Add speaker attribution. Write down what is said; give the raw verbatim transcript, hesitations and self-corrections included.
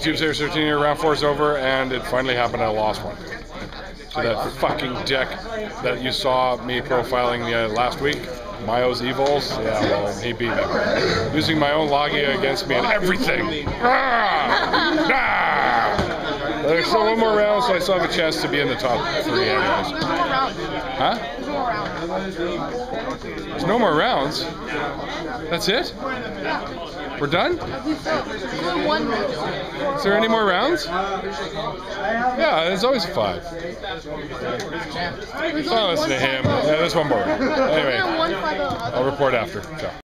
Speaker 1: YouTube Series thirteen here, round four is over, and it finally happened. I lost one. So that fucking deck that you saw me profiling uh, last week, Myo's Evols, yeah, well, he beat me. Using my own Logia against me and everything. Ah! Ah! There's still one more round, so I still have a chance to be in the top three anyways. Huh? There's no more rounds? That's it? We're done? Is there any more rounds? Yeah, there's always five. Don't listen to him. Yeah, there's one more. Anyway, I'll report after. Ciao.